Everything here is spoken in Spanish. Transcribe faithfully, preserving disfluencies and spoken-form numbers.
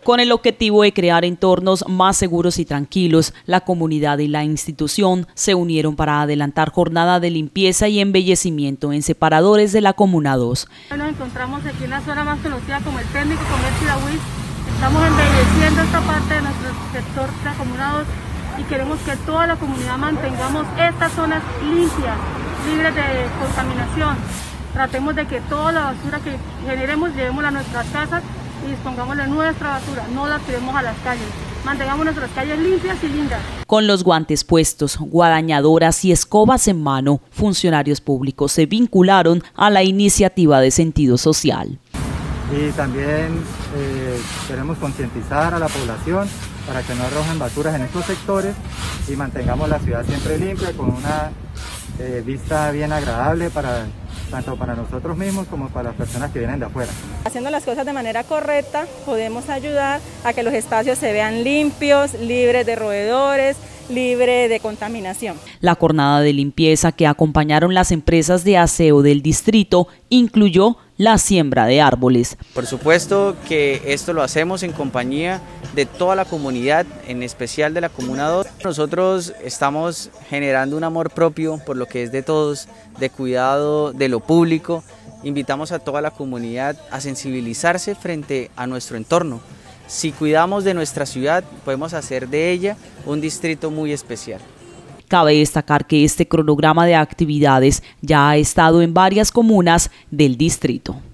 Con el objetivo de crear entornos más seguros y tranquilos, la comunidad y la institución se unieron para adelantar jornada de limpieza y embellecimiento en separadores de la Comuna dos. Nos encontramos aquí en la zona más conocida como el Técnico Comercio La U I S. Estamos embelleciendo esta parte de nuestro sector de la Comuna dos y queremos que toda la comunidad mantengamos estas zonas limpias, libres de contaminación. Tratemos de que toda la basura que generemos llevémosla a nuestras casas y dispongámosle nuestra basura, no la tiremos a las calles. Mantengamos nuestras calles limpias y lindas. Con los guantes puestos, guadañadoras y escobas en mano, funcionarios públicos se vincularon a la iniciativa de sentido social. Y también eh, queremos concientizar a la población para que no arrojen basuras en estos sectores y mantengamos la ciudad siempre limpia, con una eh, vista bien agradable para tanto para nosotros mismos como para las personas que vienen de afuera. Haciendo las cosas de manera correcta, podemos ayudar a que los espacios se vean limpios, libres de roedores, libre de contaminación. La jornada de limpieza que acompañaron las empresas de aseo del distrito incluyó la siembra de árboles. Por supuesto que esto lo hacemos en compañía de toda la comunidad, en especial de la Comuna dos. Nosotros estamos generando un amor propio por lo que es de todos, de cuidado de lo público. Invitamos a toda la comunidad a sensibilizarse frente a nuestro entorno. Si cuidamos de nuestra ciudad, podemos hacer de ella un distrito muy especial. Cabe destacar que este cronograma de actividades ya ha estado en varias comunas del distrito.